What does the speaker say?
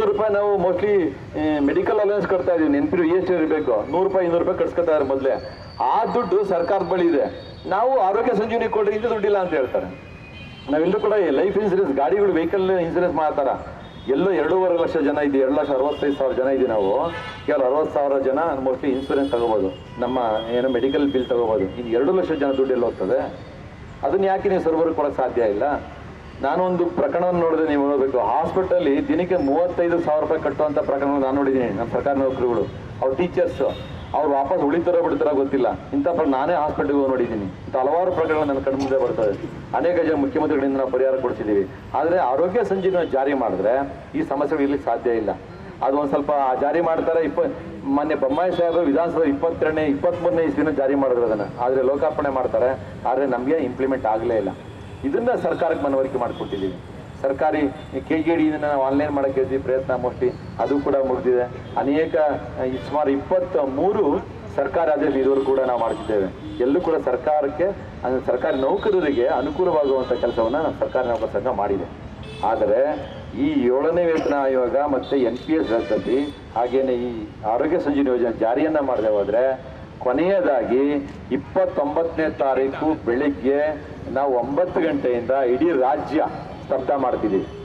ರೂಪಾಯಿ ನಾವು mostly medical allowance ಕಟ್ತಾ ಇದೀವಿ, ನೆನಪಿರು ಎಷ್ಟು ಇರಬೇಕು, 100 ರೂಪಾಯಿ 200 ರೂಪಾಯಿ ಕಟ್ಸ್ಕೊತಾ ಇದ್ದಾರೆ ಮೊದಲೇ. ಆ ದುಡ್ಡು ಸರ್ಕಾರದ ಬಳಿ ಇದೆ. ನಾವು ಆರೋಗ್ಯ ಸಂಜೀವನಿ ಕೊಡ್ರಿ, ಇಂಥ ದುಡ್ಡಿಲ್ಲ ಅಂತ ಹೇಳ್ತಾರೆ. ನಾವೆಲ್ಲರೂ ಕೂಡ ಲೈಫ್ ಇನ್ಸೂರೆನ್ಸ್, ಗಾಡಿಗಳು ವೆಹಿಕಲ್ ಇನ್ಸೂರೆನ್ಸ್ ಮಾಡ್ತಾರ. ಎಲ್ಲೋ 2.5 ಲಕ್ಷ ಜನ ಇದ್ದೀವಿ, 2,65,000 ಜನ ಇದ್ದೀವಿ ನಾವು. ಕೇವಲ 60,000 ಜನ ಮೋಸ್ಟ್ಲಿ ಇನ್ಸೂರೆನ್ಸ್ ತಗೋಬೋದು, ನಮ್ಮ ಏನೋ ಮೆಡಿಕಲ್ ಬಿಲ್ ತಗೋಬೋದು. ಇನ್ನು 2 ಲಕ್ಷ ಜನ ದುಡ್ಡು ಎಲ್ಲ ಹೋಗ್ತದೆ. ಅದನ್ನ ಯಾಕೆ ನೀವು ಸರ್ವರ್ ಕೊಡೋಕ್ಕೆ ಸಾಧ್ಯ ಇಲ್ಲ? ನಾನೊಂದು ಪ್ರಕರಣವನ್ನು ನೋಡಿದ್ರೆ ನೀವು ನೋಡಬೇಕು, ಹಾಸ್ಪಿಟಲ್ ದಿನಕ್ಕೆ 35,000 ರೂಪಾಯಿ ಕಟ್ಟುವಂಥ ಪ್ರಕರಣ ನಾನು ನೋಡಿದ್ದೀನಿ. ನಮ್ಮ ಸರ್ಕಾರಿ ನೌಕರಿಗಳು, ಅವ್ರ ಟೀಚರ್ಸ್, ಅವ್ರು ವಾಪಸ್ ಉಳಿತಾರೋ ಬಿಡ್ತಾರೋ ಗೊತ್ತಿಲ್ಲ. ಇಂಥ ನಾನೇ ಹಾಸ್ಪಿಟಲ್ಗೆ ಹೋಗಿ ನೋಡಿದ್ದೀನಿ. ಇಂಥ ಹಲವಾರು ಪ್ರಕರಣಗಳು ನನ್ನ ಕಣ್ಣು ಮುಂದೆ ಬರ್ತದೆ. ಅನೇಕ ಜನ ಮುಖ್ಯಮಂತ್ರಿಗಳಿಂದ ನಾವು ಪರಿಹಾರ ಕೊಡಿಸಿದ್ದೀವಿ. ಆದರೆ ಆರೋಗ್ಯ ಸಂಜೀವನಿ ಜಾರಿ ಮಾಡಿದ್ರೆ ಈ ಸಮಸ್ಯೆಗಳು ಇರ್ಲಿಕ್ಕೆ ಸಾಧ್ಯ ಇಲ್ಲ. ಅದು ಒಂದು ಸ್ವಲ್ಪ ಜಾರಿ ಮಾಡ್ತಾರೆ. ಮೊನ್ನೆ ಬೊಮ್ಮಾಯಿ ಸಾಹೇಬರು ವಿಧಾನಸಭೆ 23ನೇ ಇಸ್ವಿನ ಜಾರಿ ಮಾಡಿದ್ರು ಅದನ್ನು. ಆದರೆ ಲೋಕಾರ್ಪಣೆ ಮಾಡ್ತಾರೆ, ಆದರೆ ನಮಗೆ ಇಂಪ್ಲಿಮೆಂಟ್ ಆಗಲೇ ಇಲ್ಲ. ಇದನ್ನ ಸರ್ಕಾರಕ್ಕೆ ಮನವರಿಕೆ ಮಾಡಿಕೊಟ್ಟಿದ್ದೀವಿ. ಸರ್ಕಾರಿ KGD ನಾವು ಆನ್ಲೈನ್ ಮಾಡೋಕ್ಕೆ ಪ್ರಯತ್ನ ಮೋಸ್ಟ್ಲಿ ಅದು ಕೂಡ ಮುಗಿದಿದೆ. ಅನೇಕ ಸುಮಾರು 23 ಸರ್ಕಾರಿ ಆದೇಶ ಇದುವರೆಗೂ ಕೂಡ ನಾವು ಮಾಡ್ತಿದ್ದೇವೆ. ಎಲ್ಲೂ ಕೂಡ ಸರ್ಕಾರಕ್ಕೆ, ಸರ್ಕಾರಿ ನೌಕರರಿಗೆ ಅನುಕೂಲವಾಗುವಂಥ ಕೆಲಸವನ್ನು ಸರ್ಕಾರಿ ನೌಕರ ಸಂಘ ಮಾಡಿದೆ. ಆದರೆ ಈ 7ನೇ ವೇತನ ಆಯೋಗ ಮತ್ತು NPS ರದ್ದಲ್ಲಿ, ಹಾಗೇನೆ ಈ ಆರೋಗ್ಯ ಸಂಜೀವನಿ ಯೋಜನೆ ಜಾರಿಯನ್ನು ಮಾಡದೆ ಹೋದರೆ ಕೊನೆಯದಾಗಿ 29ನೇ ತಾರೀಕು ಬೆಳಿಗ್ಗೆ ನಾವು 9 ಗಂಟೆಯಿಂದ ಇಡೀ ರಾಜ್ಯ ಸ್ತಬ್ಧ ಮಾಡ್ತಿದ್ದೀವಿ.